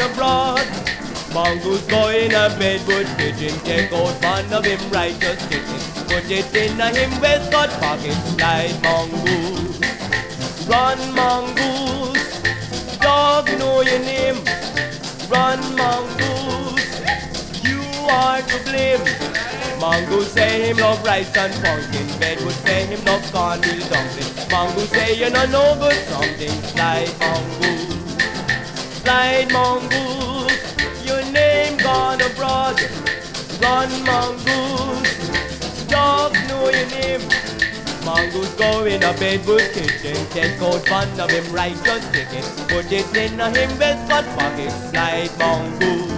abroad. Mongoose go in a bedwood pigeon, take out one of him righteous kitchen, put it in a him waistcoat pocket, slide Mongoose. Run Mongoose, dog know your name. Run Mongoose, you are to blame. Mongoose say him love rice and pumpkin, bedwood say him love cornmeal dumpling. Mongoose say you know good something, slide Mongoose. Slide Mongoose, your name gone abroad. Run Mongoose, dogs know your name. Mongoose go in a bedwood kitchen, take out one of him righteous chicken, put it in a him waistcoat pocket, slide Mongoose.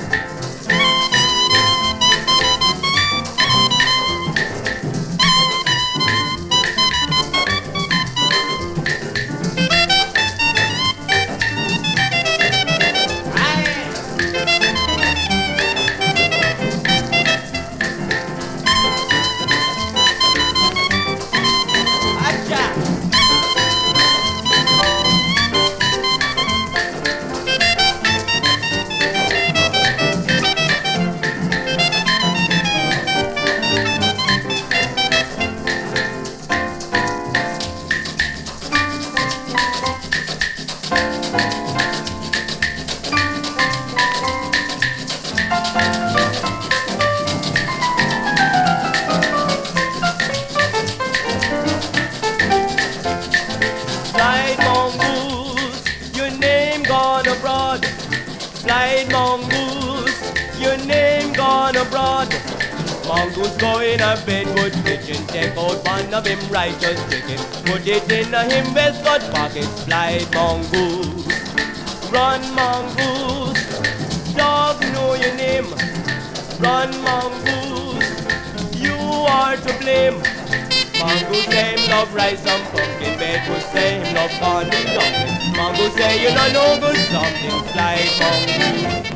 Slide Mongoose, your name gone abroad. Mongoose go in a bedwood pigeon, take out one of him righteous chicken, put it in a him waistcoat pocket, slide Mongoose. Run Mongoose, dog know your name. Run Mongoose, you are to blame. Mongoose say him love rice and pumpkin, bedwood say him love corn and dumpling. Mongoose say you know good something, slide Mongoose.